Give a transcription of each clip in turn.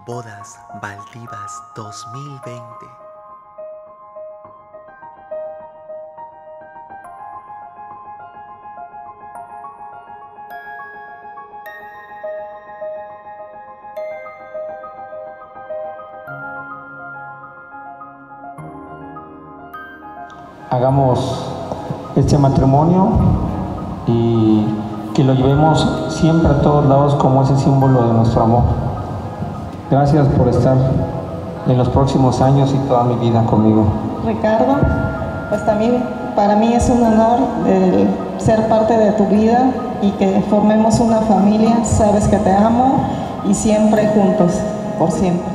Bodas Valdivas 2020. Hagamos este matrimonio y que lo llevemos siempre a todos lados como ese símbolo de nuestro amor. Gracias por estar en los próximos años y toda mi vida conmigo. Ricardo, pues también para mí es un honor el ser parte de tu vida y que formemos una familia. Sabes que te amo y siempre juntos, por siempre.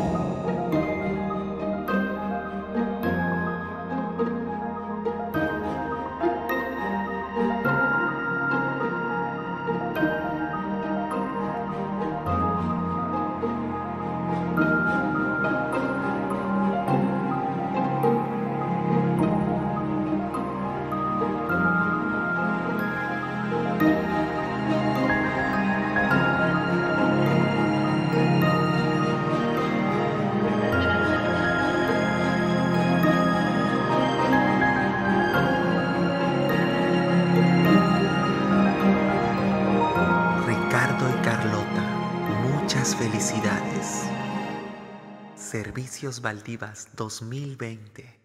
Ricardo y Carlota, muchas felicidades. Servicios Valdivas 2020.